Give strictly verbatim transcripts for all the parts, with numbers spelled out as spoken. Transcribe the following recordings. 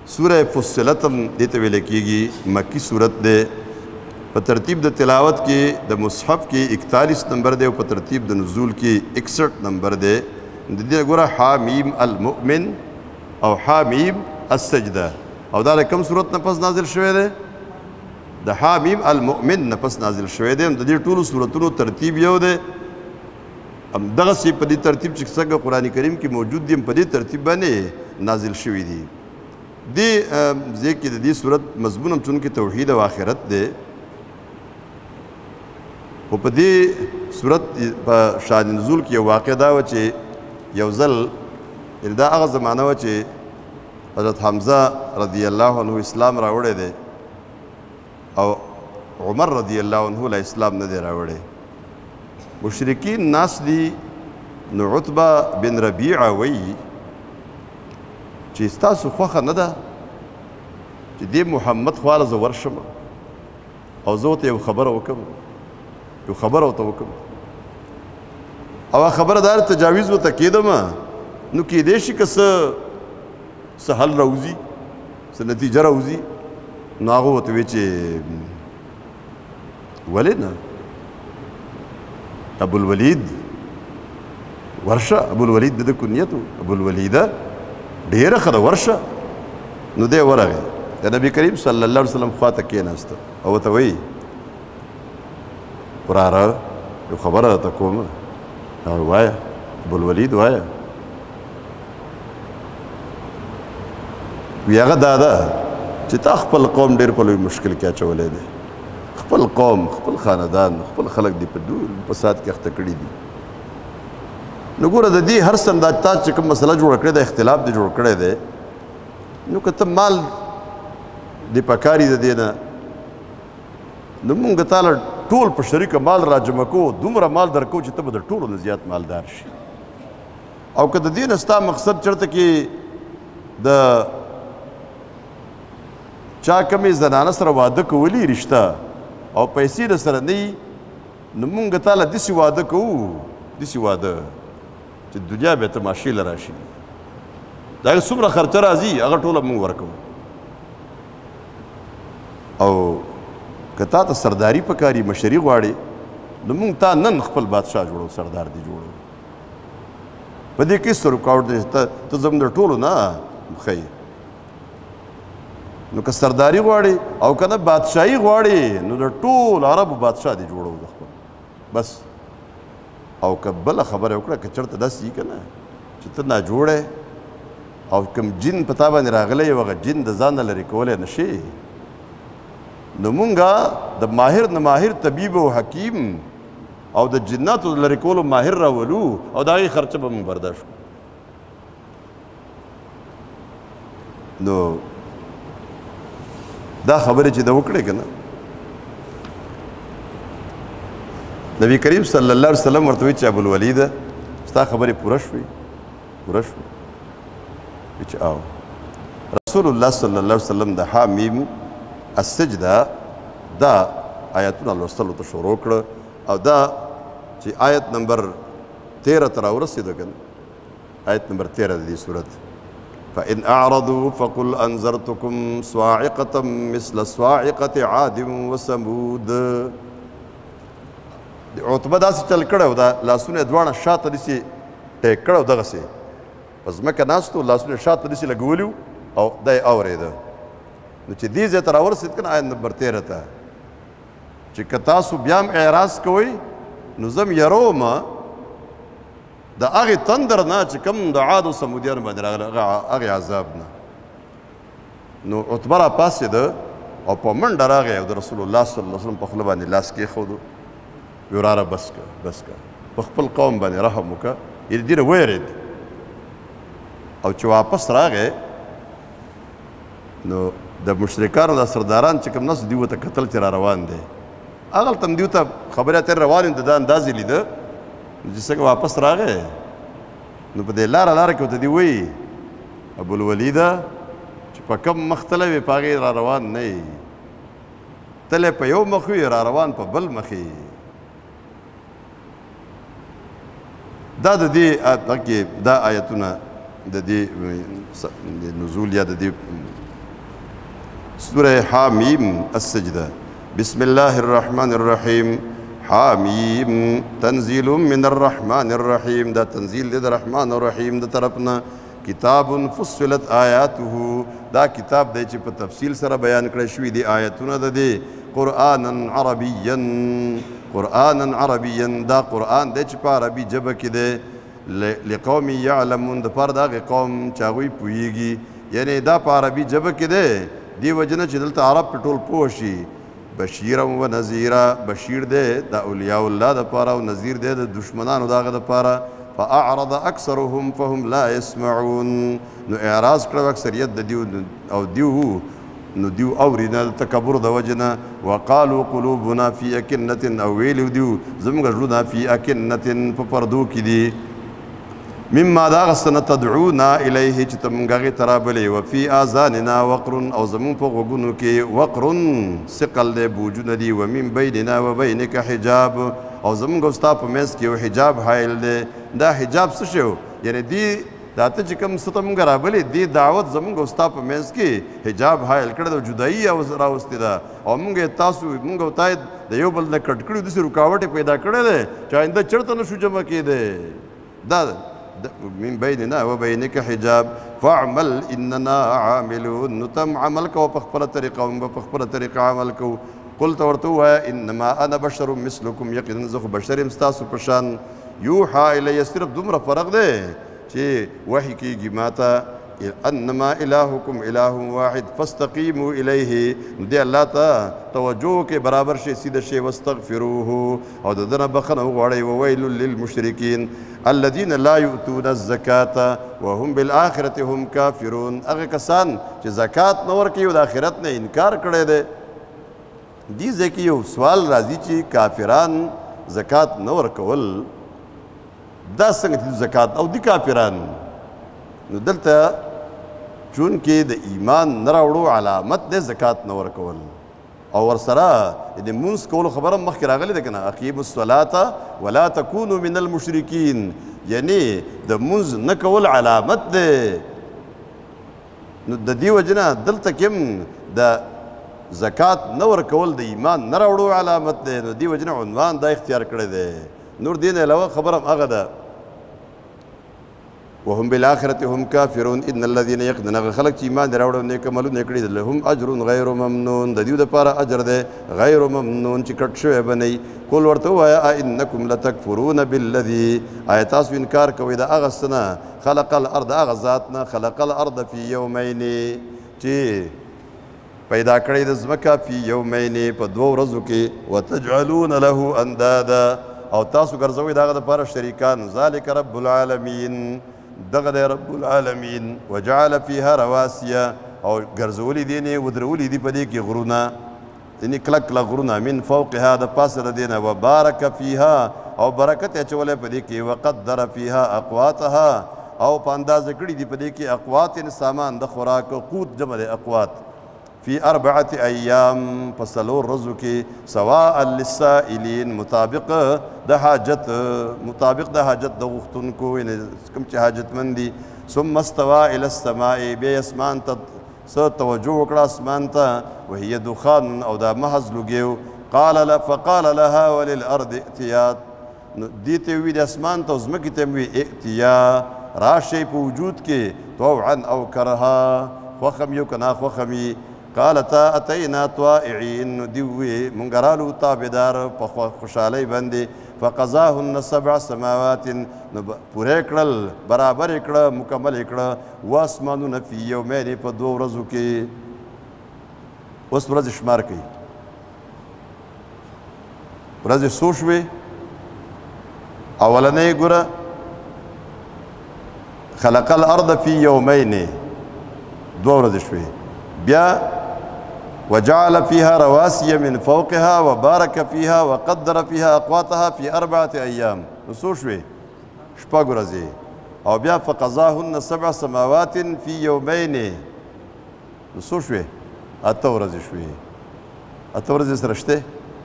سورہ فصلت هم دې ته ویل کېږي مکی صورت دی په ترتیب د تلاوت کې د مصحف کې اکتالیس نمبر دی او په ترتیب د نزول کې اکسٹھ نمبر دی د دې ګوره حامیم المؤمن او حامیم السجده او دا د کوم صورت نه پس نازل شوی دی د حامیم المؤمن نه پس نازل شوی دی د دې ټولو صورتونو ترتیب یو دی همدغسې په دې ترتیب چې څنګه قرآن کریم کې موجود دي په دې ترتیب باندې نازل شوي دي دې ځای کې د دې صورت مضمون هم چونکې توحید او آخرت دی خو په دې صورت په شان نزول کې یو واقع دا وه چې یو ځل یعنې دا هغه زمانه وه چې حضرت حمزه رضی الله عنه اسلام راوړی دی او عمر رضی الله عنه له اسلام نه دی راوړی مشرکین ناس دي نو عتبه بن ربیعه وایي چې ستاسو خوښه نه ده چې دې محمد خواله زه ورشم او زه ورته یو خبره وکړم یو خبره ورته وکړم او هغه خبره دا تجاویز ورته کېدم نو کېدی شي که څه څه حل راوځي څه نتیجه راوځي نو هغه ورته وایي چې ولې نه ابوالولید ورشه ابوالولید د ده کنیت و ابوالولیده ډېره ښه ده ورشه نو دی ورغی د نبي کریم صلی الله علیه وسلم خواته کېناسته او ورته وایي وراره یو خبره درته کومه وایه ابوالولید وایه وی هغه دا ده چې تا خپل قوم ډېر په لوی مشکل کې اچولی دی خپل قوم خپل خاندان خپل خلک دي په ډول فساد کې اخته کړي دي نو ګوره د دې هر څه دا تا چې کوم مسله جوړه کړې ده اختلاف دې جوړ کړی دی نو که ته مال دې پکاري د دې نه نو مونږ تاله ټول په شریکه مال را جمع کوو دومره مال درکوو چې ته به د ټولو نه زیات مالدار شي او که د دې نه ستا مقصد چېرته کې د چا کمې زنانه سره واده کولی رشته او پیسې در سره نه وي نو مونږ تاله داسې واده کوو داسې واده چې دنیا به تماشې له راشي د هغې څومره خرچه راځي هغه ټوله مونږ ورکوو او که تا ته سرداري پکاري مشري غواړې نو مونږ تا نن خپل بادشاه جوړو سردار دې جوړو په دې کې څه رکاوټ دی ته زموږ د ټولو نه ښیي نو که سرداري غواړي او که نه بادشاهي غواړي نو د ټول عربو بادشاه دې جوړو د خپل بس او که بله خبره وکړه که چېرته داسې وي که نه چې ته ناجوړی او کوم جن په تا باندې راغلی یو هغه جن د ځان نه لرې کولی نه شي نو مونږه د ماهر نه ماهر طبیب او حکیم او د جناتو لرې کولو ماهر راولو او د هغې خرچه به مونږ برداشت کړو نو دا خبرې چې د وکړې که نه نبی کریم صلی الله علیه وسلم ورته وایي چې ابوالولیده ستا خبرې پوره شوې پوره شوې چې او رسول الله صلی الله علیه وسلم د حامیم السجده دا آیتونه لوستلو ته شروع کړه او دا چې آیت نمبر تیره ته راورسېده که نه آیت نمبر تیره د دې صورت فإن أعرضوا فقل أنذرتكم صاعقة مثل صاعقة عاد وثمود عتبه داسې چل کړی و دا لاسونه یې دواړه شاته داسې ټیک کړی و دغسې په ځمکه ناست و لاسونه یې شاته داسې لګولي و او دا یې اورېده نو چې دې ځای ته راورسېد که نه آیت نمبر تیره ته چې که تاسو بیا هم اعراض کوئ نو زه م یروم د هغې تندر نه چې کوم د عاد و سمودیانو باندې راغلی هغې عذاب نه نو عتبه را پاڅېده او په منډه راغی او د رسول الله صلی الله علیه وسلم په خوله باندې لاس کېښودو وی وراره بس که بس که په خپل قوم باندې رحم وکړه یعنې دې نه ویرېد او چې واپس راغی نو د مشرکانو دا سرداران چې کوم ناست دوی ورته کتل چې را روان دی هغلته هم دوی ته خبرې اترې روان یم د دا اندازې لیده نو چې څنګه واپس راغی نو په دې لاره لاره کې ورته دوی وایي ابوالولیده چې په کوم مخ تللی وې په هغې را روان نه یې تلی په یو مخ وي را روان په بل مخ یې دا د دې دا آیتونه د دې نزول یا د دې سورہ حامیم السجدہ بسم اللہ الرحمن الرحیم حامیم تنزیل من الرحمن الرحیم دا تنزیل دے دا رحمان الرحیم دا طرفنا کتاب فصلت آیاته دا کتاب دے چی پا تفصیل سر بیان کرشوی دی آیتون دا دے قرآنا عربیا قرآنا عربیا دا قرآن دے چی پا عربی جبہ کی دے لقومی یعلمون دا پار دا غی قوم چاگوی پویگی یعنی دا پا عربی جبہ کی دے دی وجنہ چی دلتا عرب پٹول پوشی بشیرا و نذیرا بشیر دے دا اولیاء اللہ دا پارا و نذیر دے دا دشمنان دا غا دا پارا فاعرض اکثرهم فهم لا يسمعون نو اعراض کرو اکثریت دا دیو او دیو نو دیو اورینا تکبر دا وجنا وقالوا قلوبنا فی اکنت او ویلیو دیو زمگا جلونا فی اکنت پپردو کی دی مما دا غستنا تدعونا الیه چی تمگاغی ترابلی وفی آزاننا وقرن او زمون پا غگونو کی وقرن سقل دے بوجود دی ومن بیننا و بینک حجاب او زمون گوستا پا میز کی و حجاب حائل دے دا حجاب سشو یعنی دی داتا چی کم ستمگا رابلی دی دعوت زمون گوستا پا میز کی حجاب حائل کرده جدائی راوستی دا او منگا تاسو منگا اتاید دا یو بلد کٹکڑی دوسی رکاوٹی پیدا کرده دے چاہندہ چرتا نشو جمع کی دے دا من بیننا و بینک حجاب فعمل اننا عاملون نتم عمل کو پخپل طریقہ و پخپل طریقہ عمل کو قلت ورتو ہے انما انا بشر مثلکم یقین زخ بشر مستاسو پشان یوحا الی صرف دمرا فرق دے چی وحی کی گی ماتا انما الہکم الہ واحد فاستقیموا الیہ دے اللہ تا توجہ کے برابر شے سید شے واستغفروہ او ددنا بخنو غوڑی وویل للمشرکین الذين لا يؤتون الزكاة وهم بالآخرة هم كافرون اگر کسان چی زکاة نور کیو دا آخرت نے انکار کرے دے دی زکیو سوال رازی چی کافران زکاة نور کول دا سنگ تی زکاة او دی کافران دلتا چونکہ دا ایمان نراوڑو علامت دے زکاة نور کول اور سرا یعنی منس کول خبرم مخی راغلی دیکھنا اقیم الصلاة ولا تکونو من المشرکین یعنی دا منس نکول علامت دے دا دیو جنا دلتا کم دا زکاة نور کول دا ایمان نراوڑو علامت دے دیو جنا عنوان دا اختیار کرے دے نور دین علاوہ خبرم اغدا وهم بالآخرة هم كافرون إن الذين يقدنا خلق چیمان دراوڑا نیکملو نیکڑی لهم اجر غیر ممنون دا دیو دا پارا اجر دے غیر ممنون چی کٹ شوئے بنی قول ورطو آیا آئنکم لتکفرون بالذی آیتاسو انکار کوئی دا اغسطنا خلق الارض اغزاتنا خلق الارض فی یومینی چی پیدا کردی دا زمکا فی یومینی پا دو رزو کی وتجعلون له اندادا او تاسو گرزوی دا دا پارا شریکان ذالک رب العالمین دغد رب العالمین وجعل فیها رواسیا او گرزولی دینی ودرولی دی پدی کی غرونا دینی کلک کلک غرونا من فوقها دا پاسر دینا وبارک فیها او برکت اچولے پدی کی وقدر فیها اقواتها او پانداز کڑی دی پدی کی اقوات سامان دا خوراک قوت جمع دے اقوات فی اربعت ایام پسلور رزو کی سواء للسائلین مطابق دا حاجت مطابق دا حاجت دا غختن کو کم چی حاجت مندی ثم استوا الى السماء بے اسمان تا سو توجہ وکڑا اسمان تا وہی دخان او دا محض لگیو قال فقال لها وللارض ائتیات دیتے ہوئی دا اسمان تا ازمکی تموی ائتیا راشی پا وجود کے توعن او کرها خوخمی کنا خوخمی قالتا اتینا طائعین دیوی منگرالو تابدار پا خوشالی بندی فقضاهن سبع سماوات پورے اکڑل برابر اکڑا مکمل اکڑا واسمانو نفی یومینی پا دو رزو کی اس رز شمار کی رز سوشوی اولنے گرا خلق الارض فی یومینی دو رز شوی بیا وجعل فيها رواسي من فوقها وبارك فيها وقدر فيها أقواتها في أربعة أيام نسوشوي شپاگو رزي أو بیا فقضاهن سبع سماوات في يومين نسوشوي أتو رزي شوي أتو رزي سرشته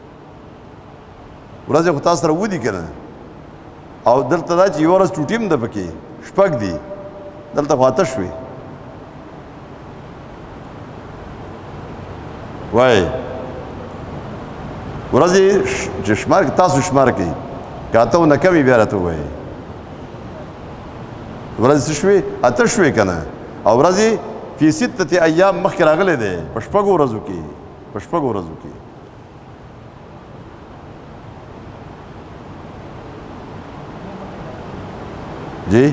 ورزي خطاس رودي كنا أو دلتا دا چي يورز چوٹیم دا پکی شپاگ دی دلتا خواتا شوي وایي ورځې چې شمار تاسو شمار کوي که اته نه کمې بیا راته ووایي ورځې څه شوې اته شوې که نه او ورځې فی ستة ایام مخکې راغلی دی په شپږو ورځو کې په شپږو ورځو کې جی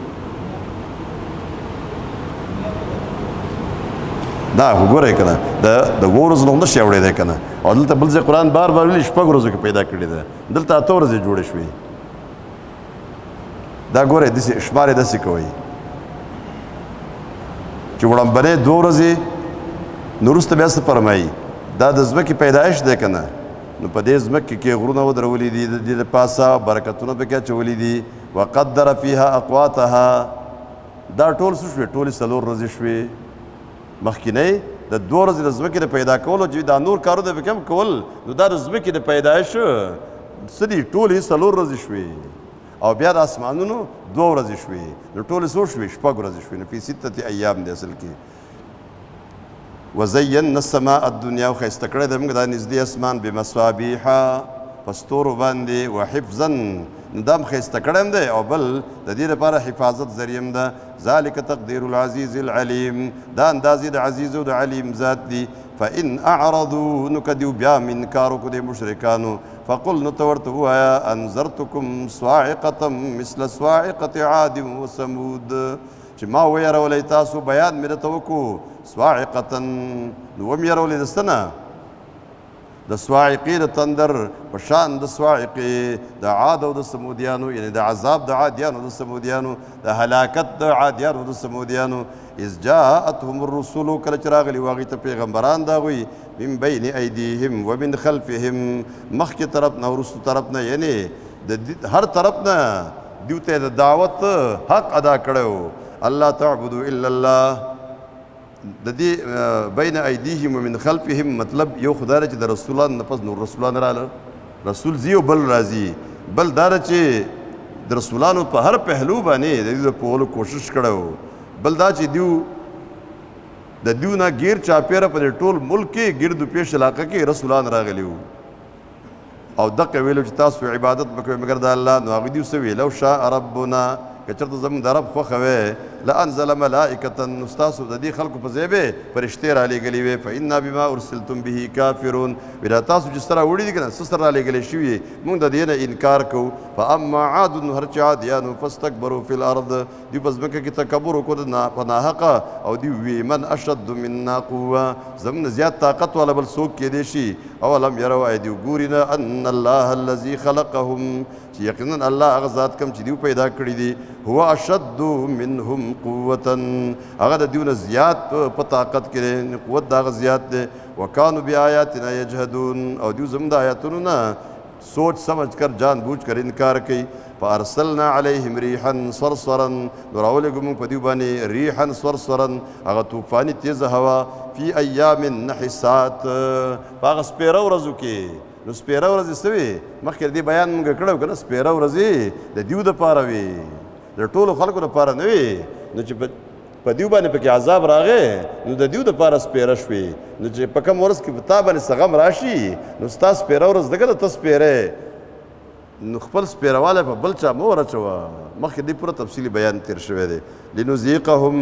دا خو ګورئ که نه د د اوو ورځو نه نشي اوړېدی که نه او دلته بل ځای قرآن بار بار ویلي شپږ ورځو کې پیدا کړې ده دلته اته ورځې جوړې شوې دا ګورئ داسې شمار یې داسې کوئ چې وړاندبنۍ دوه ورځې نو وروسته بیا څه فرمایي دا د ځمکې پیدایش دی که نه نو په دې ځمکې کې غرونه ودرولي دي د دې د پاسه برکتونه پکې اچولي دي وقدر فیها اقواتها دا ټول څه شوې ټولې څلور ورځې شوې مخکینۍ د دوه ورځې د ځمکې د پیدا کولو چې دا نور کارونه پکې هم کول نو دا د ځمکې د پیدایش څه دي ټولې څلور ورځې شوې او بیا د اسمانونو دوه ورځې شوې نو ټولې څو شوې شپږ ورځې شوې نو فی ستة ایام دی اصل کې وزینا السماء الدنیا او ښایسته کړی دی موږ دا نږدې اسمان بمصابیح په ستورو باندې وحفظا نو دا هم ښایسته کړی هم دی او بل د دې لپاره حفاظت ذریعه هم ده ذلک تقدیر العزیز العلیم دا اندازې د عزیز او د علیم ذات دی فإن أعرضوا نو که دیو بیا هم انکار وکړو د مشرکانو فقل نو ته ورته ووایه انذرتکم صاعقة مثل صاعقة عاد وثمود چې ما ویرولی تاسو بیان مې درته وکړو صاعقة نو وم یرولی د څه نه د صواعقې د تندر په شان د صواعقې د عاد او د سمودیانو یعنی د عذاب د عادیانو د سمودیانو د هلاکت د عادیانو د سمودیانو اذ جاءتهم الرسل کله چې راغلي وو هغوی ته پیغمبران د هغوی من بین ایدیهم ومن خلفهم مخکې طرف نه وروستو طرف نه یعنی د هر طرف نه دیو ته د دعوت حق ادا کړی و الله تعبدو الا الله د دې بین ایدیهم ومن خلفهم مطلب یو خدا چې د رسولان نه پس نور رسولان راله رسول ځي او بل راځي بل دا چې د رسولانو په هر پهلو باندې د دې د پوهولو کوشش کړی و بل دا چې دیو د دیو نه غیر چاپیره په ټول ملک کې ګردو پیش علاقه کې رسولان راغلي وو او دقه ویلو چې تاسو عبادت وکړئ مګر د الله نو هغوی دیو څه ویل لو شاء ربنا که چېرته زموږ د رب خوښه وی لانزل ملائکة نو ستاسو د دې خلکو په ځای به فرشتې رالیږلې وې فانا بما ارسلتم به کافرون وی دا تاسو چې څه راوړي دي که نه څه سره رالیږلې شوي موږ د دې نه انکار کوو فاما عاد نو هر چې عادیانو فاستکبروا فی الارض دوی په ځمکه کې تکبر وکړو په ناحقه او دوی وی من اشد منا قوه زموږ نه زیات طاقت والا بل څوک کیدی شي اولم یروا ای دوی ګوري نه ان الله الذي خلقهم چې یقینا الله هغه ذات کوم چې دوی پیدا کړي دي هو اشد منهم قوة هغه د دیو نه زیات په طاقت کې دی قوت د هغه زیات دی وکانو بآیاتنا یجهدون او دیو زموږ د آیاتونو نه سوچ سمجھ کر جان بوجھ کر انکار کوي فارسلنا علیهم ریحا صرصرا نو راولېږو موږ په دیو باندې ریحا صرصرا هغه طوفاني تیزه هوا فی ایام نحسات په هغه سپېره ورځو کې نو سپېره ورځې څه وې مخکې د دې بیان موږ کړی و که نه سپېره ورځې د دیو دپاره وې د ټولو خلکو دپاره نه وې نو چې په دیو باندې پکې عذاب راغی نو د دیو دپاره سپېره شوې نو چې په کوم ورځ کې په تا باندې څه غم راشي نو ستا سپېره ورځ دګه ده ته سپېری نو خپل سپېروالی په بل چا مه ورچوه مخکې دې پوره تفصیلي بیان تېر شوی دی لنذیقهم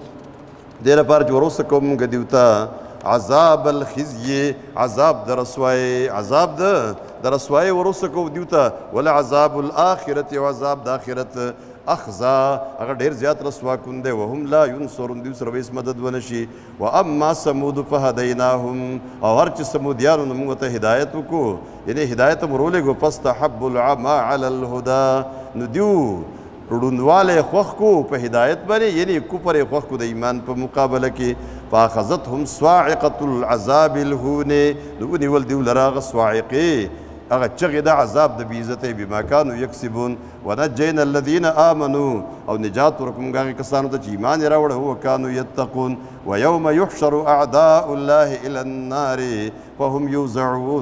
دې لپاره چې وروسته کوو مونږ دیو ته عذاب الخزي عذاب د رسوایۍ عذاب د د رسوایۍ وروسته کوو دیو ته ولعذاب الآخرة او عذاب د آخرت اخزا هغه ډېر زیات رسوا کون دی وهم لا ینصرون دوی سره به هېڅ مدد ونه شي واما ثمود فهدیناهم او هر چې سمودیانو نو موږ ته هدایت وکړو یعنې هدایت هم ورولېږو فاستحبوا العمى علی الهدى نو دیو ړوندوالی خوښ کو په هدایت باندې یعنې کفر یې خوښ کو د ایمان په مقابله کې فاخذتهم صاعقة العذاب الهونې نو ونیول دیو لره هغه صاعقې هغه چغې د عذاب د بېعزتۍ بما کانو یکسبون ونجینا الذین آمنوا او نجات ورکړو موږ هغې کسانو ته چې ایمان یې راوړی وکانو یتقون ویوم یحشر اعداء الله الی النار فهم یوزعون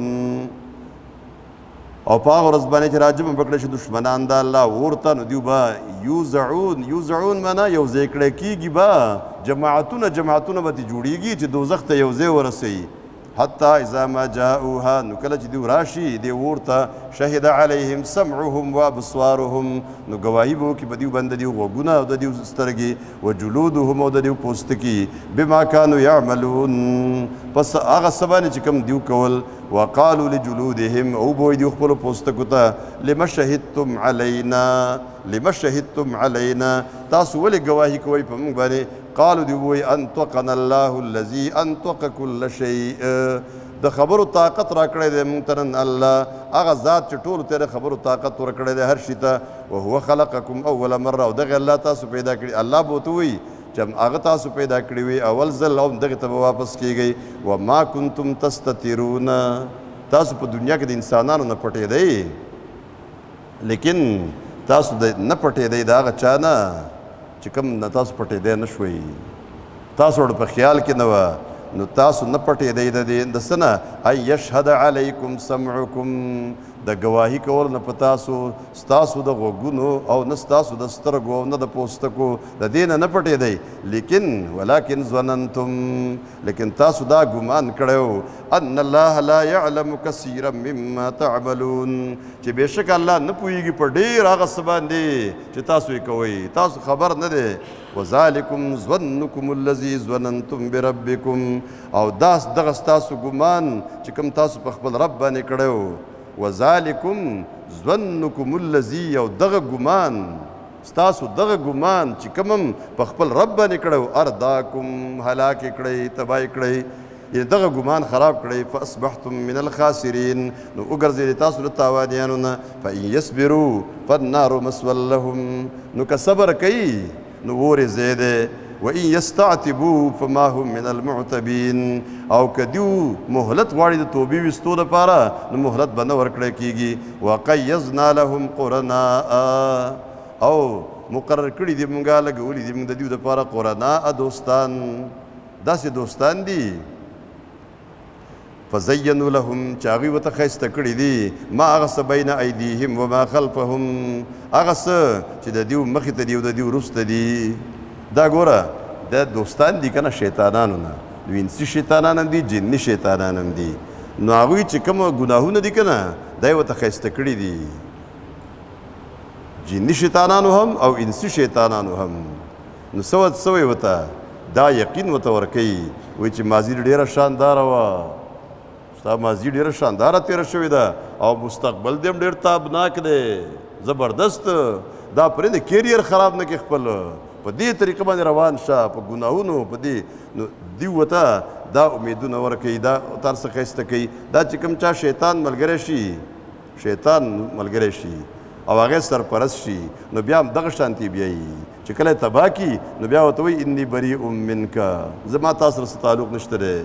او په هغه ورځ باندې چې راجمع به کړی شي دشمنان د الله اور ته نو دوی به یوزعون یوزعون معنا یو ځای کړی کېږي به جماعتونه جماعتونه به ترې جوړېږي چې دوزخ ته یو ځای ورسوي حتی اذا ما جاؤوها نو کله چې دوی راشي دې اور ته شهد علیهم سمعهم وابصارهم نو ګواهي به وکړي په دوی باندې د دوی غوږونه او د دوی سترګې وجلودهم او د دوی پوستکي بما كانوا يعملون پس هغه څه باندې چې کوم دوی کول وقالوا لجلودهم او به دوی خپلو پوستکو ته لم شهدتم علینا لم شهدتم علینا تاسو ولې ګواهي کوئ په موږ باندې قالوا دی وی انطقنا الله الذي انطق كل شيء د خبرو طاقت را کړی دی موږ ته نن الله هغه ذات چې ټولو ته د خبرو طاقت ور کړی دی هر شي ته وهو خلقکم اول مره او دغه الله تاسو پیدا کړي الله به ورته وایي چې هغه تاسو پیدا کړي وي اول ځل او دغې ته به واپس کیږئ وما کنتم تستترون تاسو په دنیا کې د انسانانو نه پټېدئ لیکن تاسو د نه پټېدئ د هغه چا نه چې کوم نه تاسو پټېدی نه شوئ تاسو ورته په خیال کې نه وه نو تاسو نه پټېدئ د دې د څه نه ان یشهد علیکم سمعکم د ګواهي کول نه په تاسو ستاسو د غوږونو او نه ستاسو د سترګو او نه د پوستکو د دې نه نه پټېدئ لیکن ولکن ظننتم لیکن تاسو دا ګمان کړی ان الله لا يعلم كثيرا مما تعملون چې بېشکه الله نه پوهېږي په ډېر هغه څه باندې چې تاسو یې کوئ تاسو خبر نه دی وذلکم ظنکم الذي ظننتم بربکم او دا دغه ستاسو ګمان چې کوم تاسو په خپل رب باندې کړی وذالکم ظنکم الذی او دغه ګمان ستاسو دغه ګمان چې کوم هم په خپل رب باندې کړی ارداکم هلاک یې کړی تباه یې کړی یعنې دغه ګمان خراب کړی فاصبحتم من الخاسرین نو وګرځېدې تاسو له تاوانیانو نه فان یصبروا فالنار مسوی لهم نو که صبر کوي نو اور یې ځای دی وإن يستعتبوا فما هم من المعتبين او کدیو مهلت غواړي د توبې ویستو لپاره نو مهلت به نه ورکړی کېږي وقیضنا لهم قرناء او مقرر کړي دي مونږه لګولي دي مونږ د دوی دپاره قرناء دوستان داسې دوستان دي فزینوا لهم چې هغوی ورته ښایسته کړي دي ما هغه څه بین ایدیهم وما خلفهم هغه څه چې د دوی مخې ته دي او د دوی وروسته دي دا ګوره دا دوستان دي که نه شیطانانو نه نو انسي شیطانان هم دي جني شیطانان هم دي نو هغوی چې کومه ګناهونه دي که نه دا یې ورته ښایسته کړي دي جني شیطانانو هم او انسي شیطانانو هم نو څه ورته څه وایي ورته دا یقین ورته ورکوي وایي چې ماضي ډېره شانداره وه ستا ماضي ډېره شانداره تېره شوې ده او مستقبل دې هم ډېر تابناک دی زبردست دا پرېږده کیریر خراب نه کړي خپل په دې طریقه باندې روان شه په ګناهونو په دې نو دوی ورته دا امیدونه ورکوي دا ورته هر څه ښایسته کوي دا چې کوم چا شیطان ملګری شي شیطان ملګری شي او هغې سرپرست شي نو بیا هم دغه شانتي بیایي چې کله یې تباه کي نو بیا ورته وایي انی بریء منکه زما تا سره څه تعلق نشته دی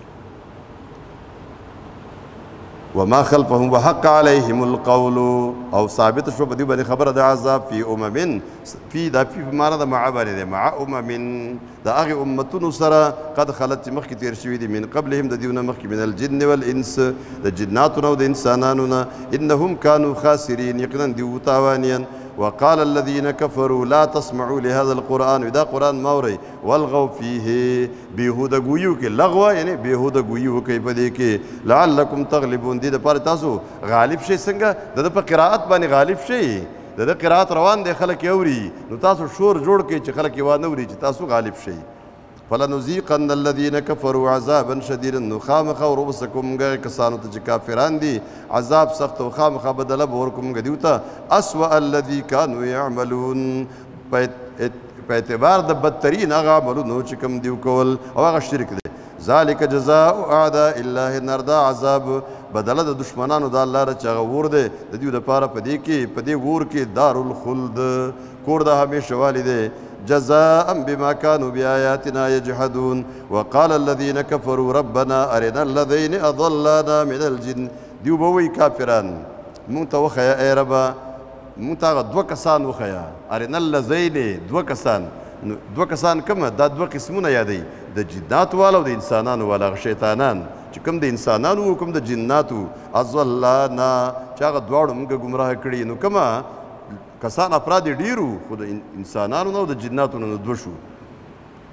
وما خلفهم وحق عليهم القول او ثابت شو په دې باندې خبره د عذاب فی امم فی دا فی په معنا د مع باندې دی مع امم د هغې امتونو سره قد خلت چې مخکې تېر شوي دي من قبلهم د دیونه مخکې من الجن والانس د جناتو نه او د انسانانو نه انهم كانوا خاسرین یقینا دي وتاوانیان وقال الذين كفروا لا تسمعوا لهذا القرآن دا قرآن موري والغوا فيه بيهوده گویو کې لغوه یعنی بيهوده گویو کوي په دې کې لعلكم تغلبون دې دپاره تاسو غالب شئ څنګه د ده په قرائت باندې غالب شئ د ده قرائت روان دی خلک یې اوري نو تاسو شور جوړ کړئ چې خلک یې وانه اوري چې تاسو غالب شئ فلنذيقن الذين كفروا عذابا شديدا نو خامخا وربسکم هغه کسانو ته چې کافران دي عذاب سخت او خامخا بدله به ورکوم هغه دیو ته اسوأ الذي كانوا يعملون په اعتبار د بدترین هغه عملونو چې کوم دیو کول او هغه شرک دی ذلك جزاء اعداء الله النار دا عذاب بدله د دشمنانو د الله چې هغه اور دی د دیو دپاره په دې کې په دې اور کې دار الخلد کور د همیشه والی دی جزاء بما كانوا بآياتنا يجحدون وقال الذين كفروا ربنا أرنا الذين أضلنا من الجن دیو به وایي کافران مونږ ته وښیه ای ربه مونږ ته هغه دوه کسان وښیه ارنا الذین دوه کسان نو دوه کسان کومه دا دوه قسمونه یادوي د جناتو والا او د انسانانو والا هغه شیطانان چې کوم د انسانانو و کوم د جناتو اضلانا چې هغه دواړو مونږ ګمراه کړي نو کومه کسان افراد ډیرو خو د انسانانو نه او د جناتو نه دوه شو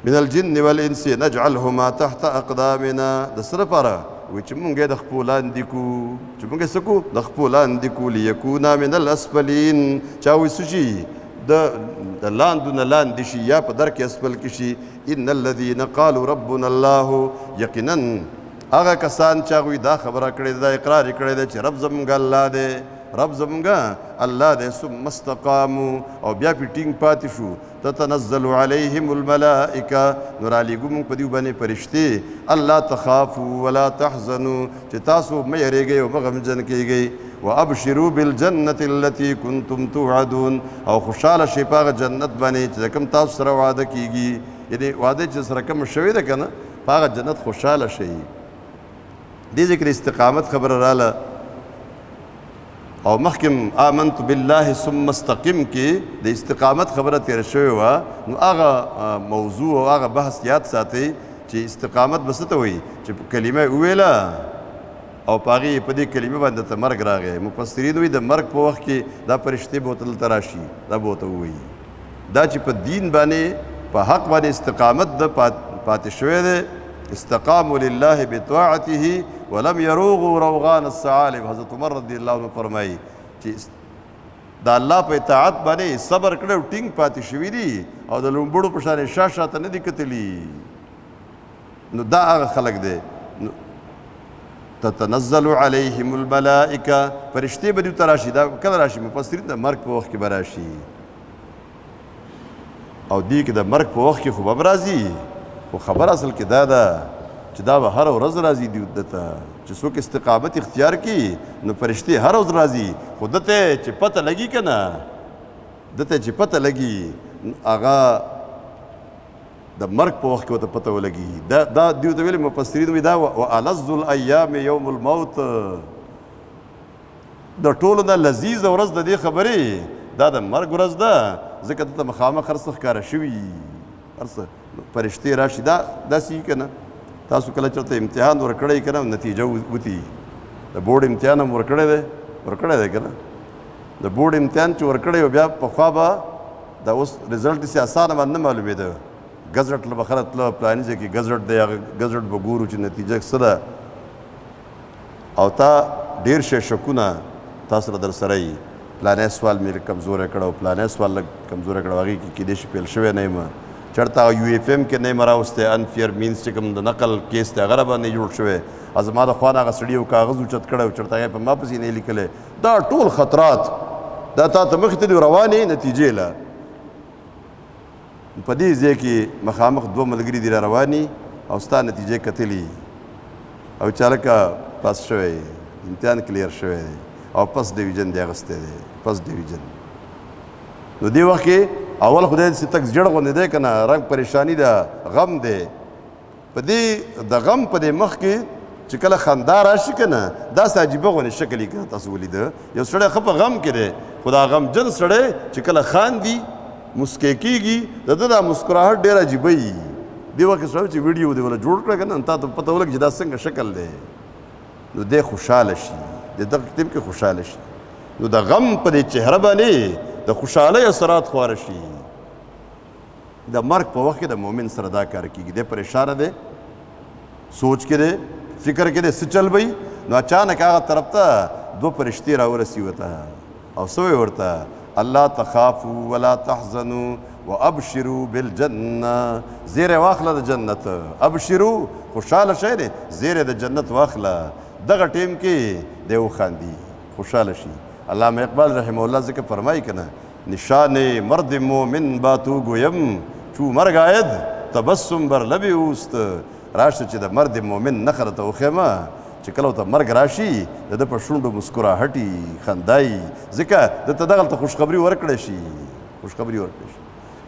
من الجن والانس نجعلهما تحت اقدامنا د سره پاره وی چې مونږ د خپل لاندې کو چې مونږ سکو د خپل لاندې کو ليكونا من الاسفلين چا وی سشي د د لاندې نه لاندې شي یا په در کې اسفل کې شي ان الذين قالوا ربنا الله یقینا هغه کسان چې هغوی دا خبره کړې ده اقرار یې کړی دی چې رب زمونږ الله دی رب زمونږ الله دی ثم استقاموا او بیا پې ټینګ پاتې شو تتنزل عليهم الملائکه نو رالیږو موږ په دوی باندې فرشتې الله تخافوا ولا تحزنوا چې تاسو مه یریږئ او مه غمجن کیږئ وابشروا بالجنة التي كنتم توعدون او خوشحاله شئ په هغه جنت باندې چې کوم تاسو سره وعده کیږي یعنې وعده چې سره کوم شوې ده که نه په هغه جنت خوشحاله شئ دې ذکر استقامت خبره راله او مخکم آمنت بالله ثم استقم کې د استقامت خبره تېره شوې وه نو هغه موضوع او هغه بحث یاد ساتئ چې استقامت به څه ته وایي چې کلمه یې وویله او په هغې په دې کلمې باندې ته مرګ راغی مفسرین وایي د مرګ په وخت کې دا فرشتې به ورته دلته راشي دا به ورته ووایي دا چې په دین باندې په حق باندې استقامت د پاتې شوی دی استقاموا لله بطاعته ولم يروغوا روغان الثعالب حضرت عمر رضی الله عنه فرمایي چې د الله په اطاعت باندې صبر کړی او ټینګ پاتې شوي دي او د لومبړو په شان شا شاته نه دي کتلي نو دا هغه خلک دی تتنزل عليهم الملائکه فرشتې به دوی ته راشي دا کله راشي مفسرین د مرګ په وخت کې به راشي او دې کې د مرګ په وخت کې خو به راځي خو خبر اصل کې دا ده چې دا به هره ورځ راځي دې دته چې څوک استقامت اختیار کړي نو فرشتې هره ورځ راځي خو دته چې پته لګي که نه دته چې پته لګي هغه د مرګ په وخت کې ورته پته ولګي دا دا دوی ته ویلي مفسرین وایي دا والذ الایام یوم الموت د ټولو نه لذیذه ورځ د دې خبرې دا د مرګ ورځ ده ځکه دته مخامخ هر څه ښکاره شوي هر څه فرشتې راشي دا داسې وي که نه تاسو کله چېرته امتحان ورکړی که نه نتیجه وتي د بورډ امتحان هم ورکړی دی ورکړی دی که نه د بورډ امتحان چې ورکړی و بیا پخوا به دا اوس رزلټ داسې اسانه باندې نه معلومېده ګزرټ له به خلک تله پلاني ځای کې ګزرټ دی هغه ګزرټ به ګورو چې نتیجه څه ده او تا ډېر شی شکونه تا سره در سره یي پلانی سوال مې کمزوری کړی او پلانی سوال لږ کمزوری کړی هغې کې کیدای شي فیل شوی نه یم چېرته یو ایف ایم کې نه یم راوستی انفیر مینس چې کوم د نقل کیس دی هغه راباندې جوړ شوی او زما د خوا نه هغه سړي یو کاغذ اوچت کړی و چېرته هغې په ما پسې نه لیکلی دا ټول خطرات دا تا ته مخې ته دي روانې نتیجې له په دې ځای کې مخامخ دوه ملګري دي را رواني او ستا نتیجې کتلي او چالکه پاس شوی امتحان کلیر شوی دی او پس ډیویژن دی اخیستی دی پس ډیویژن نو دې وخت کې اول خدای دې تک زیړ غوندې دی که نه رنګ پریشاني ده غم دی په دې د غم په دې مخ کې چې کله خندا راشي که نه داسې عجیبه غوندې شکل یې که تاسو ولیده یو سړی ښه په غم کې دی خو دا غمجن سړی چې کله خاندي مسکی کېږي د ده دا مسکراهټ ډېر عجیبه وي دې وخت کې سړی چې ویډیو دې وله جوړ کړه که نه تا ته پته ولګي چې دا څنګه شکل دی نو دی خوشحاله شي د دغه ټیم کې خوشحاله شي نو د غم په دې چهره باندې د خوشحالۍ اثرات خواره شي د مرګ په وخت کې د مؤمن سره دا کار کېږي دی پریشانه دی سوچ کې دی فکر کې دی څه چل وی نو اچانک هغه طرف ته دوه فرشتې راورسي ورته او څه وی ورته الله تخافوا ولا تحزنوا وابشروا بالجنه زیری واخله د جنت ابشروا خوشحاله شئ دی زیری د جنت واخله دغه ټیم کې دی وخاندي خوشحاله شي علامه اقبال رحمه الله ذکر فرمایی که نه نشان مرد مومن با تو گویم چو مرگ آید تبسم بر لب اوست راشه چې د مرد مومن نښه راته وښیمه چې کله ورته مرګ راشي د ده په شونډو مسکراهټي خندایي ځکه دته دغلته خوشخبري ورکړی شي خوشخبري ورکړی شي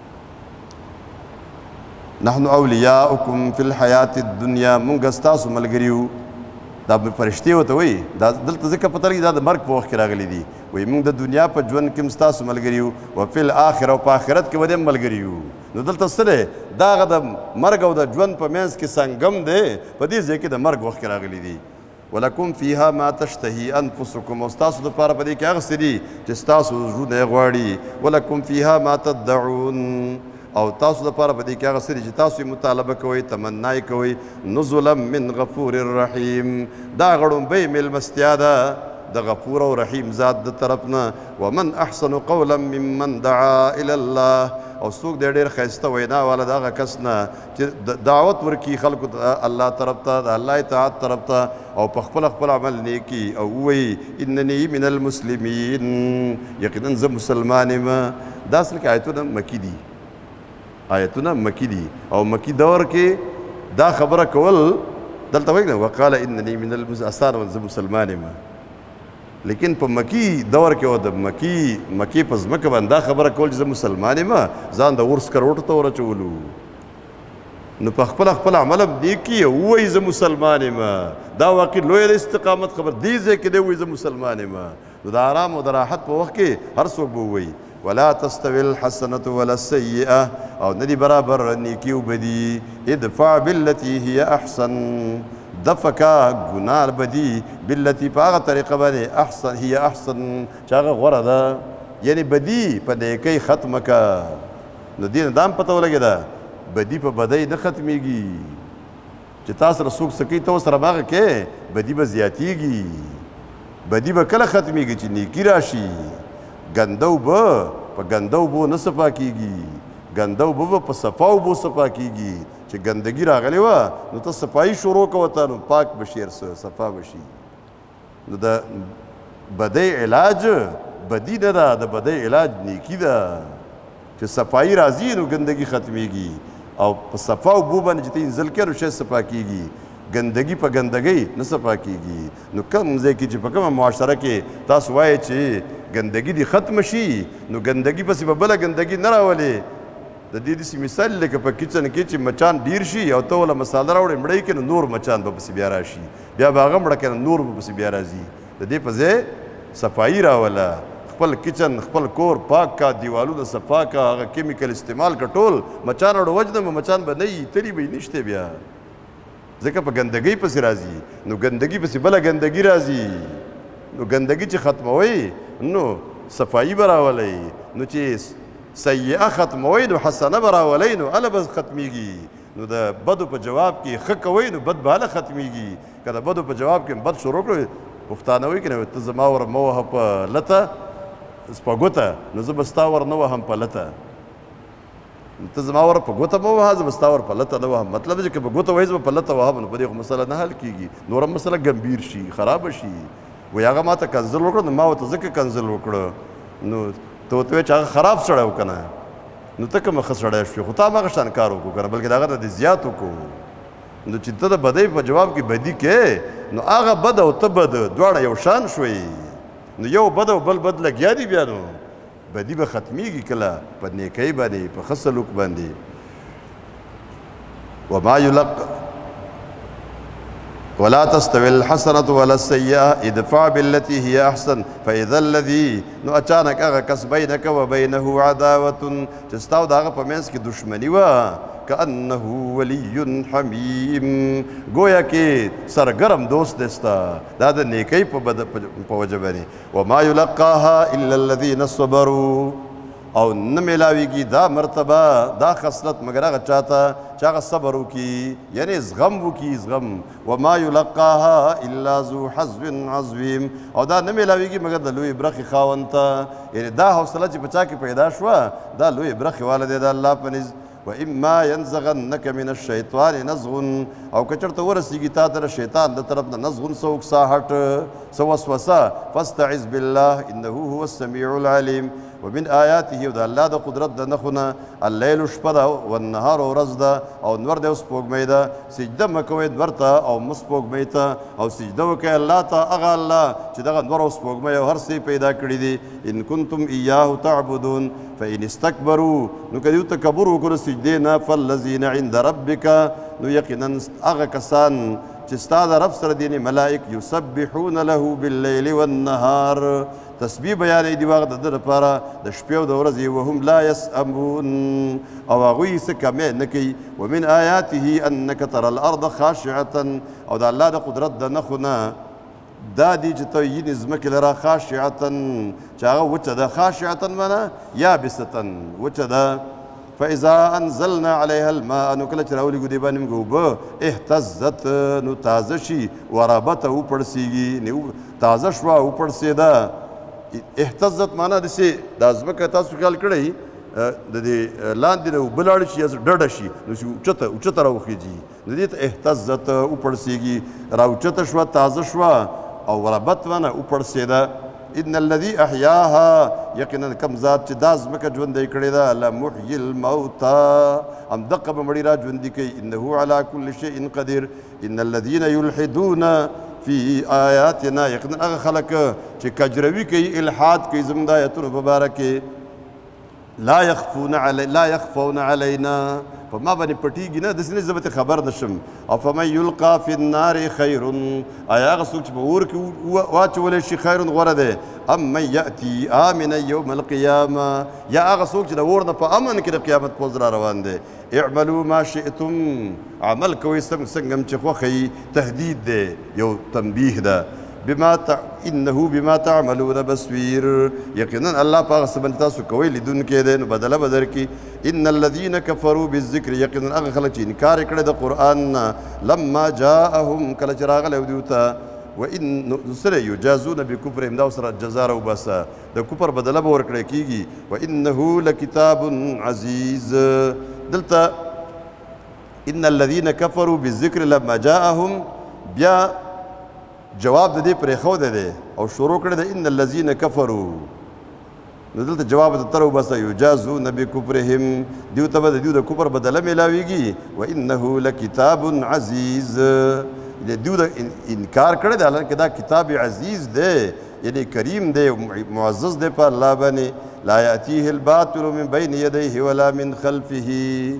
نحن اولیاؤکم فی الحیات الدنیا مونږ ستاسو ملګري یو دا فرشتې ورته وایي دا دلته ځکه پته لګي دا د مرګ په وخت کې راغلي دي وایي موږ د دنیا په ژوند کې هم ستاسو ملګري یو وفي الاخره او په آخرت کې به هم ملګري یو نو دلته څه دی دا هغه د مرګ او د ژوند په منځ کې سنګم دی په دې ځای کې د مرګ وخت کې راغلي دي ولکم فیها ما تشتهي انفسکم او ستاسو دپاره په دې کې هغه څه دي چې ستاسو زړونه یې غواړي ولکم فیها ما تدعون او تاسو دپاره په دې کې هغه څه دي چې تاسو یې مطالبه کوئ تمنا یې کوئ نزلا من غفور رحیم دا غړومبۍ میلمستیا ده د غفور او رحیم ذات د طرف نه ومن احسن قولا ممن دعا الى الله او څوک دی ډېر ښایسته وینا والا د هغه کس نه چې دعوت ورکي خلکو ته الله طرف ته د الله اطاعت طرف ته او په خپل خپل عمل نیکي او ووایي انني من المسلمین یقینا زه مسلمان یم دا اصل کې آیتونه مکی دي آیتونه مکی دي او مکی دور کې دا خبره کول دلته وایي نه وقال انني من المسلمین زه مسلمان یم لیکن په مکی دور کې او د مکی مکی په ځمکه باندې دا خبره کول چې زه مسلمان یم ځان د ورس کروټو ته ورچولو نو په خپل خپل عمل هم نیکي ووایي زه مسلمان یم دا واقع لویه د استقامت خبر دې ځای کې دی وایي زه مسلمان یم نو د آرام او د راحت په وخت کې هر څوک به ووایي ولا تستوي الحسنة ولا السيئة او ندي برابر نیکی او بدی ادفع بالتي هي احسن دفکا گناه بدی بالتي په هغه طریقه باندې احسن هي احسن چې هغه غوره ده یعنی بدی په نیکۍ ختمه که نو دې نه دا هم پته ولګېده بدی په بدۍ نه ختمیږي چې تا سره څوک څه کوي ته ورسره هماغه کې بدي به زیاتیږي بدي به کله ختمیږي چې نیکي راشي ګنده اوبه په ګنده اوبو نه صفا کیږي ګنده اوبه به په صفا اوبو صفا کیږي چې ګندګي راغلې وه نو ته صفایي شروع کوه ته نو پاک به شي هر څه صفا به شي نو د بدۍ علاج بدي نه ده د بدۍ علاج نیکي ده چې صفایي راځي نو ګندګي ختمیږي او په صفا اوبو باندې چې ته انزل کړې نو شی صفا کیږي ګندګي په ګندګۍ نه صفا کیږي نو کوم ځای کې چې په کومه معاشره کې تاسو وایئ چې ګندګي دې ختمه شي نو ګندګي پسې به بله ګندګي نه راولې د دې داسې مثال لکه په کچن کې چې مچان ډیر شي او ته وله مساله راوړې مړی کې نو نور مچان به پسې بیا راشي بیا به هغه مړه کړه نور به پسې بیا راځي د دې په ځای صفایي راوله خپل کچن خپل کور پاک کا دیوالونه صفا کا هغه کیمیکل استعمال کا ټول مچان اړه وجنه مچان به نه وي تلي به یې نشته بیا ځکه په ګندګۍ پسې راځي نو ګندګي پسې بله ګندګي راځي نو ګندګي چې ختموئ نو صفایي به راولئ نو چې سیئه ختموئ نو حسنه به راولئ نو هله به ختمیږي نو د بدو په جواب کې ښه کوئ نو بد به هله ختمیږي که د بدو په جواب کې بد شروع کړو پښتانه وایي که نه ته زما ور مه وهه په لته په ګوته نو زه به ستا ور نه وهم په لته ته زما ور په ګوته مه وهه زه به ستا ور په لته نه وهم مطلب چې که په ګوته وایي زه به په لته وهم نو په دې خو مسله نه حل کېږي نوره مسله ګمبیر شي خرابه شي وایي هغه ما ته کنزل وکړه نو ما ورته ځکه کنزل وکړه نو ته ورته وایې چې هغه خراب سړی و که نه نو ته کومه ښه سړی شوې خو تا هماغه شان کار وکړو که نه بلکې د هغه نه دې زیات وکړو نو چې ته د بدۍ په جواب کې بدي کې نو هغه بد او ته بد دواړه یو شان شوئ نو یو بد او بل بد لګیا دي بیا نو بدي به ختمیږي کله په نیکۍ باندې په ښه سلوک باندې وما یلق ولا تستوي الحسنة ولا السيئة ادفع بالتي هي أحسن فإذا الذي نو اچانک هغه کس بینک و بینه عداوة چې ستا او د هغه په منځ کې دشمني وه كأنه ولي حمیم گویا کې سرګرم دوست دی ستا دا د نیکۍ په وجه باندې وما یلقاها الا الذین صبروا او نه میلاویږي دا مرتبه دا خصلت مگر هغه چاته چې هغه صبر وکړي یعنی زغم وکړي زغم وما یلقاها الا ذو حظ عظیم او دا نه میلاویږي مگر د لوی برخې خاوند ته یعنی دا حوصله چې په چا کې پیدا شوه دا لوی برخې والا دی د الله په نزد وإما ينزغنك من الشيطان نزغ او کچرته ورسیږي تا ته د شیطان د طرف نه نزغ څه اکساهټ څه وسوسه فاستعذ بالله انه هو السميع العليم ومن آیاته د الله د قدرت د نښونه اللیل شپه ده والنهار ورځ ده او نور دی او سپوږمۍ ده سجده مه کوئ نور ته او مه سپوږمۍ ته او سجده وکئ الله ته هغه الله چې دغه نور او سپوږمۍ او هر څه پیدا کړي دي ان کنتم ایاه تعبدون فإن استکبروا نو که دوی تکبر وکړو سجدې نه فالذین عند ربک نو یقینا هغه کسان چې ستا د رب سره دي ملائک یسبحون له باللیل والنهار تسبیح بیانوي د وخت د ده لپاره د شپې او د ورځې وهم لا یسأمون او هغوی څه کمی نه کوي ومن آیاته انک ترى الارض خاشعة او د الله د قدرت د نښونه دا دی چې ته یینې ځمکې لره خاشعة چې هغه وچه ده خاشعة معنه یابسة وچه ده فاذا انزلنا عليها الماء نو کله چې راولېږو دې باندې موږ اوبه اهتزت نو تازه شي وربت وپړسېږي نو تازه شوه وپړسېده اهتزت معنا داسې دا ځمکه تاسو خیال کړئ د دې لاندې د اوبه لاړې شي یا ډډه شي نو چې اوچته اوچته راوخېږي نو دې ته اهتزت وپړسېږي راوچته شوه تازه شوه او وربت معنا وپړسېده ان الذي احیاها یقینا کم ذات چې دا ځمکه ژوندی کړې ده لمحیي الموتى همدغه به مړي را ژوندي کوي انه على كل شيء قدیر ان الذين يلحدون فی آیاتنا یقینا هغه خلک چې کجروي کوي الحاد کوي زموږ د آیتونو په باره کې لا یخفون علی لا یخفون علینا په ما باندې پټیږي نه داسې نه زه به ترې خبر نه شم او فمن یلقا فی النار خیر آیا هغه څوک چې په اور کې واچولی شي خیر غوره دی ام من یأتي آمنا یوم القیامه یا هغه څوک چې د اور نه په امن کې د قیامت پوز را روان دی اعملوا ما شئتم عمل کوئ څنګه چې خوښوي تهدید دی یو تنبیه ده بما تع... انه بما تعملون بصير یقینا الله پاک سبحانه تاسو کوي لیدونکي دی نو بدله بدر کی ان الذين كفروا بالذكر یقینا هغه خلک چې انکار کړي د قران لما جاءهم کله چې راغلی دوی ته وان سره یجازون بکفرهم دا سره جزا او بسا د کفر بدله به ورکړی کیږي وانه لکتاب عزیز دلته ان الذين كفروا بالذكر لما جاءهم بیا جواب د دې پرېښودی دی او شروع کړی دی ان الذین کفروا نو دلته جواب د تر وباسه یجازون بکفرهم دیو ته به د دیو د کفر بدله میلاویږي وانه لکتاب عزیز دیو د انکار کړی دی حالانکه دا کتاب عزیز دی یعنی کریم دی معزز دی په الله باندې لا یأتیه الباطل من بین یدیه ولا من خلفه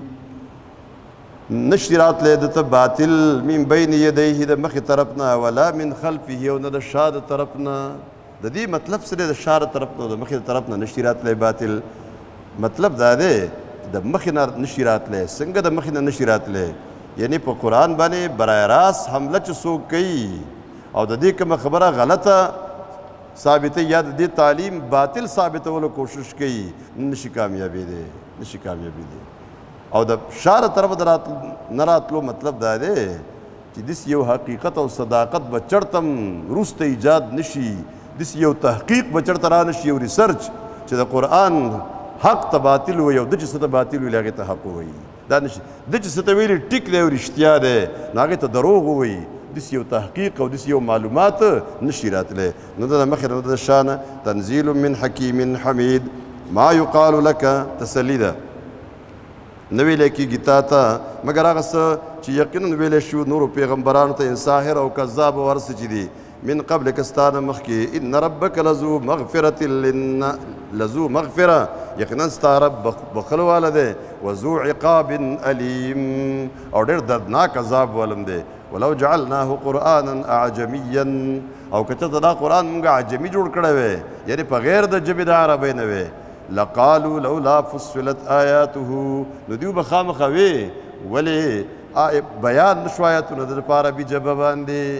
نشي راتلی دته باطل من بین یدیه د مخې طرف نه ولا من خلفه او نه د شا د طرف نه د دې مطلب سره د شا د طرف نه د مخې طرف نه نشي راتلی باطل مطلب دا دی د مخې نه نشي راتلی څنګه د مخې نه نشي راتلی یعنی په قرآن باندې برای راست حمله چې څوک کوي او د دې کومه خبره غلطه ثابته یا د دې تعلیم باطل ثابتولو کوشش کوي نشي کامیابېدی نشي کامیابېدی او د شاره طرف نه راتلو مطلب دا دی چې داسې یو حقیقت او صداقت به چړتم وروسته ایجاد نشي داسې یو تحقیق به چړته را نشي یو ریسرچ چې د قرآن حق ته باطل ووایي او ده چې څه ته باطل ویلي هغې ته حق ووایي دا نشي ده چې څه ته ویلي ټیک دی او رښتیا دی نو هغې ته دروغ ووایي داسې یو تحقیق او داسې یو معلومات نشي راتلی نو د مخې نه د شانه تنزیل من حکیم حمید ما یقال لک تسلی ده نه ویلی کېږي تا ته مګر هغه څه چې یقینا ویلی شو نورو پیغمبرانو ته ساحر او کذاب او هر څه چې دي من قبلک ستا نه مخکې ان ربک لذو مغفرة لذو مغفره یقینا ستا رب بخل واله دی وذو عقاب علیم او ډېر دردناک عذاب والم دی ولو جعلناه قرآنا اعجمیا او که چېرته دا قرآن مونږ عجمي جوړ کړی وی یعنې په غیر د ژبې د عربۍ نه وی لقالوا لولا فصلت آیاته نو دیو به خامخا وی ولې بیان نشو آیاتونه د په عربي ژبه باندې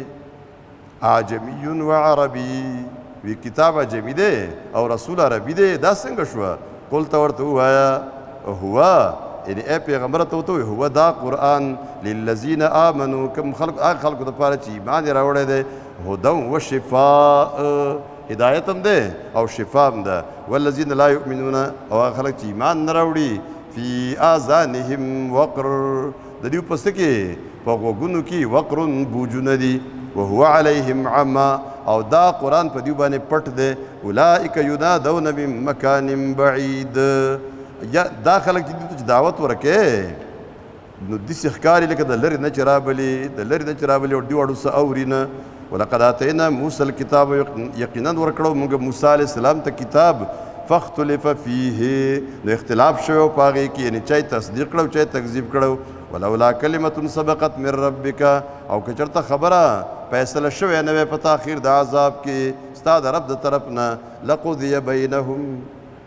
اعجمي و عربي وی کتاب عجمي دی او رسول عربي دی دا څنګه شوه قل ته ورته ووایه هو یعنې ای پیغمبره ته ورته ووایه هو دا قرآن للذین آمنو کوم خلق هغه خلکو دپاره چې ایمان یې راوړی دی هدی و شفاء هدایت هم دی او شفا هم ده والذین لا یؤمنون او هغه خلک چې ایمان نه راوړي فی آذانهم وقر د دوی په څه کې په غوږونو کې وقر بوجونه دي وهو علیهم عما او دا قرآن په دوی باندې پټ دی اولئک ینادون من مکان بعید یا دا خلک چې دوی ته دعوت ورکوې نو داسې ښکاري لکه د لرې نه چې رابلي د لرې نه چې رابلي او دوی واړو څه اوري نه ولقد آتینا موسی الکتاب یقینا ورکړو موږ موسی علیه السلام ته کتاب فاختلف فیه نو اختلاف شوی په هغې کې یعنې چا یې تصدیق کړو چا یې تکذیب کړو ولولا کلمة سبقت من ربک او که چېرته خبره فیصله شوې نه وی په تاخیر د عذاب کې ستا د رب د طرف نه لقضی بینهم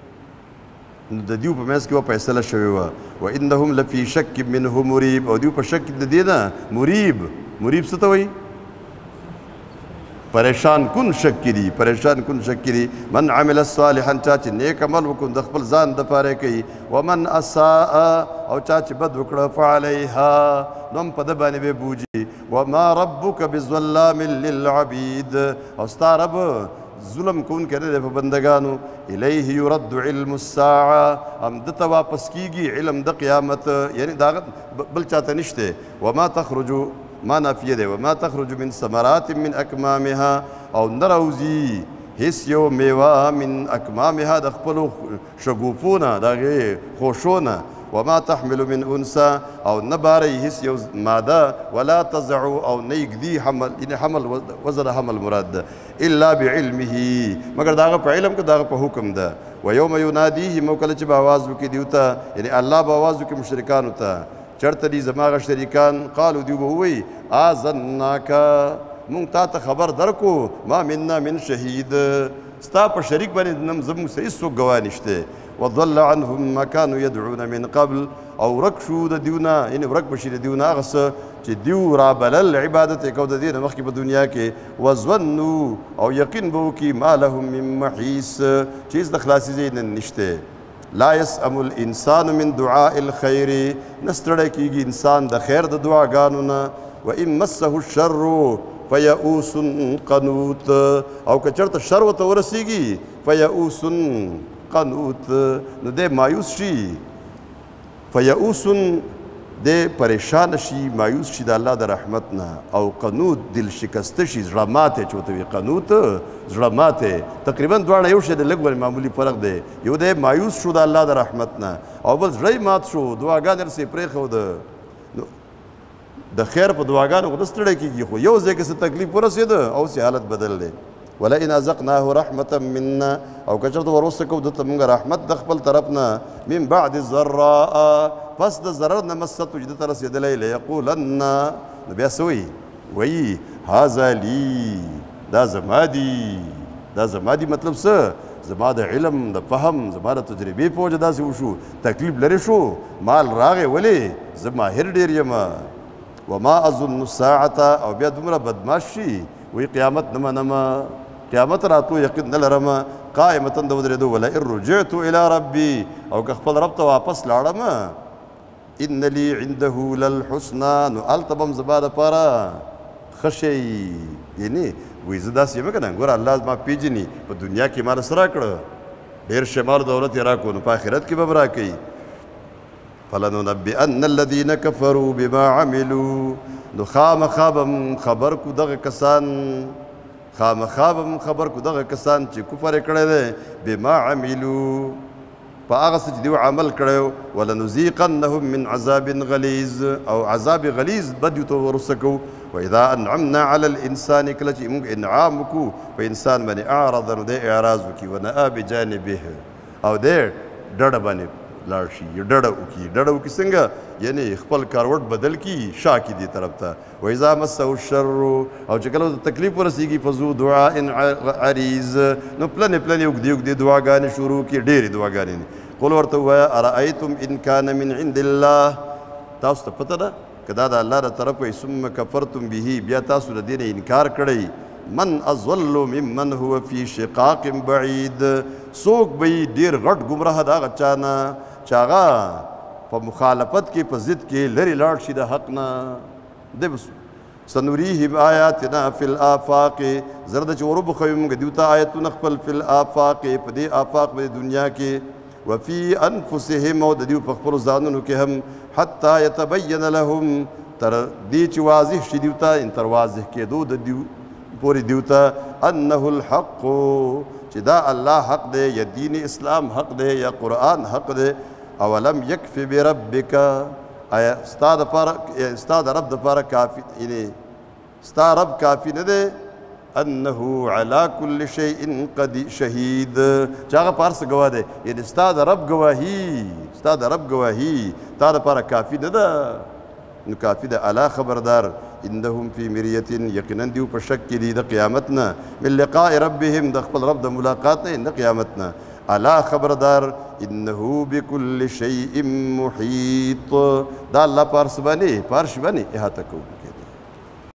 نو د دیو په منځ کې به فیصله شوې وه وانهم لفی شک منه مریب او دیو په شک د دې نه مریب مریب څه ته وایي پریشان کن شکری پریشان کن شکری من عمل صالحا چا چې نیک عمل وکړو د خپل ځان دپاره کوي ومن اساء او چا چې بد وکړه فعلیها نو هم په ده باندې به بوجي وما ربک بظلام للعبید او ستا رب ظلم کوونکی نه دی په بندګانو الیه یرد علم الساعه هم ده ته واپس کیږي علم د قیامت یعنی دا بل چاته نشته وما تخرجو ما نافیه دی وما تخرج من ثمرات من اکمامها او نروزی هیڅ یو میوه من اکمامها د خپلو شګوفونه د هغې خوشونه وما تحمل من انثى او نه باری هیڅ یو ماده ولا تضع او نه یږدي حمل یعنې حمل وزن حمل مراد ده الا بعلمه مګر د هغه په علم کې د هغه په حکم ده ویوم ینادیهم او کله چې به آواز وکړي دیو ته یعنې الله به آواز وکړي مشرکانو ته چرته دي زما هغه شریکان قالو دیو به ووایي آذناکه مونږ تا ته خبر درکو ما منا من شهید ستا په شریک باندې نم زموږ سره هېڅوک ګواه نشته وضل عنهم ما كانوا يدعون من قبل او ورک شو د دیونه یعنې ورک بشي د دیونه هغه څه چې دیو رابلل عبادت یې کو د دې نه مخکې په دنیا کې وظنوا او یقین به وکړي ما لهم من محیص چې هېڅ د خلاصي ځای نن نشته لا يسأم الانسان من دعاء الخير نستړی کیږي انسان د خیر د دعاګانو نه وان مسه الشر فیئوس قنوت او که چېرته شر ورته ورسیږي فیئوس قنوت نو دی مایوس شي فیئوس دی پریشان شي مایوس شي د الله د رحمت نه او قنوت دل شکسته شي زړه ماتی چې ورته وي قنوت زړه ماتی تقریبا دواړه یو شی د لږ باندې معمولي فرق دی یو دی مایوس شو د الله د رحمت نه او بل زړه مات شو دعاګانې رسې پرېښوده د خیر په دعاګانو خو نه ستړی کېږي خو یو ځای کې څه تکلیف ورسېده او سې حالت بدل دی ولئن ازقناه رحمة منا او که چېرته ور وسکو ده ته موږ رحمت د خپل طرف نه من بعد الضراء پس د ضرر نه مستو چې ده ته رسېدلی لیقولن نو بیا څه وایي وایي هذا لي دا زما دي دا زما دي مطلب څه زما د علم د فهم زما د تجربې په وجه داسې وشو تکلیف لرې شو مال راغی ولې زه ماهر ډېر یم وما اظن الساعة او بیا دومره بدماش شي وی قیامت نه منمه قیامت راتلو یقین نه لرمه قائمتا د ودرېدو ولئن رجعت الى ربي او که خپل رب ته واپس لاړم ان لي عنده للحسنى نو هلته به هم زما دپاره ښه شی یعنې وایي زه داسې یم که نه ګوره الله زما پېژني په دنیا کې ما له څه راکړه ډېر شمال دولت یې راکړو نو په آخرت کې به هم راکوي فلننبئن الذين كفروا بما عملوا نو خامخا به هم خبر کو دغه کسان خامخا به هم خبر کو دغه کسان چې کفر یې کړی دی بما عملو په هغه څه چې دوی عمل کړی ولنذیقنهم من عذاب غلیظ او عذاب غلیظ به دوی ته ورسه کوو واذا انعمنا على الانسان کله چې موږ انعام وکړو په انسان باندې اعرض نو دی اعراض وکړي ونأى بجانبه او دی ډډه باندې لاړ شي ډډه وکړي ډډه وکړي څنګه یعنې خپل کاروټ بدل کړي شا کړي دې طرف ته واذا مسه الشر او چې کله ته تکلیف ورسېږي فذو دعاء عریض نو پلنې پلنې اوږدې اوږدې دعاګانې شروع کړي ډېرې دعاګانې قل ورته ووایه ارأیتم ان کان من عند الله تاسو ته پته ده که دا د الله د طرف وي ثم کفرتم به بیا تاسو د دې نه انکار کړی من اضل ممن هو فی شقاق بعید څوک به یي ډېر غټ ګمراه د هغه چا نه چې هغه په مخالفت کې په ضد کې لرې لاړ شي د حق نه دی سنوریهم آیاتنا فی الآفاق زر ده چې وروبښوي موږ دوی ته آیتونه خپل فی الآفاق په دې آفاق په دنیا کې وفي انفسهم او د دوی په خپلو ځانونو کې هم حتی یتبین لهم تر دې چې واضح شي دوی ته ان تر واضح کېدو د دوی پورې دوی ته انه الحق چې دا الله حق دی یا دین اسلام حق دی یا قرآن حق دی اولم یکف بربک آیا ستا دپاره ستا د رب دپاره کافي یعنې ستا رب کافي نه دی انه على كل شيء قد شهید چې هغه په هر څه ګواه دی یعنې ستا د رب ګواهي ستا د رب ګواهي تا دپاره کافي نه ده نو کافي ده الا خبردار انهم فی مریة یقینا دیو په شک کې دي د قیامت نه من لقاء ربهم د خپل رب د ملاقات نه د قیامت نه الا خبردار انه بكل شيء محيط دا الله په هر څه باندې په هر شي باندې احاطه کوي